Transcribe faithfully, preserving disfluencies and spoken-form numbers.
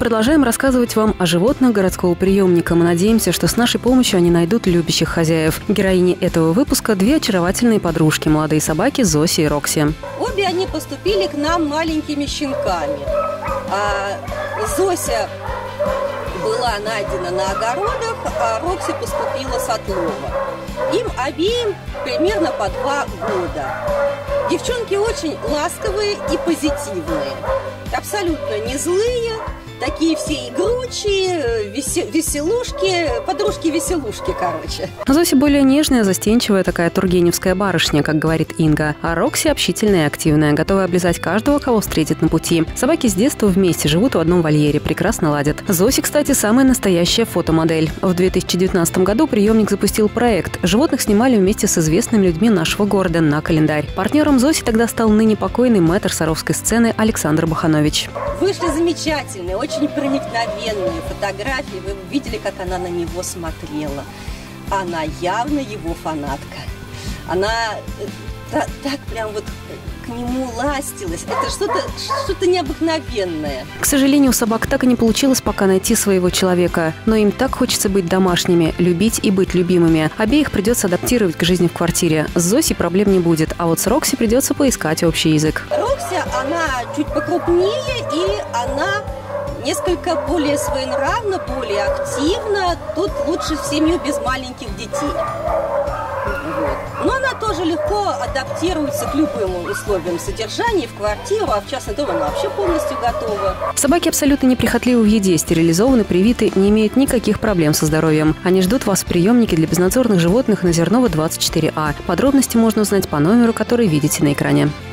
продолжаем рассказывать вам о животных городского приемника. Мы надеемся, что с нашей помощью они найдут любящих хозяев. Героини этого выпуска – две очаровательные подружки, молодые собаки Зося и Рокси. Обе они поступили к нам маленькими щенками. А Зося была найдена на огородах, а Рокси поступила с отлова. Им обеим примерно по два года. Девчонки очень ласковые и позитивные. Абсолютно не злые, такие все игручие, веселушки, подружки-веселушки, короче. Зося более нежная, застенчивая, такая тургеневская барышня, как говорит Инга. А Рокси общительная и активная, готовая облизать каждого, кого встретит на пути. Собаки с детства вместе живут в одном вольере, прекрасно ладят. Зося, кстати, самая настоящая фотомодель. В две тысячи девятнадцатом году приемник запустил проект. Животных снимали вместе с известными людьми нашего города на календарь. Партнером Зоси тогда стал ныне покойный мэтр саровской сцены Александр Баханович. Вышли замечательные, очень проникновенные фотографии. Вы видели, как она на него смотрела. Она явно его фанатка. Она так, так прям вот к нему ластилась. Это что-то что-то необыкновенное. К сожалению, у собак так и не получилось пока найти своего человека. Но им так хочется быть домашними, любить и быть любимыми. Обеих придется адаптировать к жизни в квартире. С Зосей проблем не будет, а вот с Рокси придется поискать общий язык. Рокси, она чуть покрупнее, и она несколько более своенравна, более активна. Тут лучше в семью без маленьких детей. Вот. Но она тоже легко адаптируется к любым условиям содержания в квартиру, а в частный дом она вообще полностью готова. Собаки абсолютно неприхотливы в еде, стерилизованы, привиты, не имеют никаких проблем со здоровьем. Они ждут вас в приемнике для безнадзорных животных на Зернова двадцать четыре А. Подробности можно узнать по номеру, который видите на экране.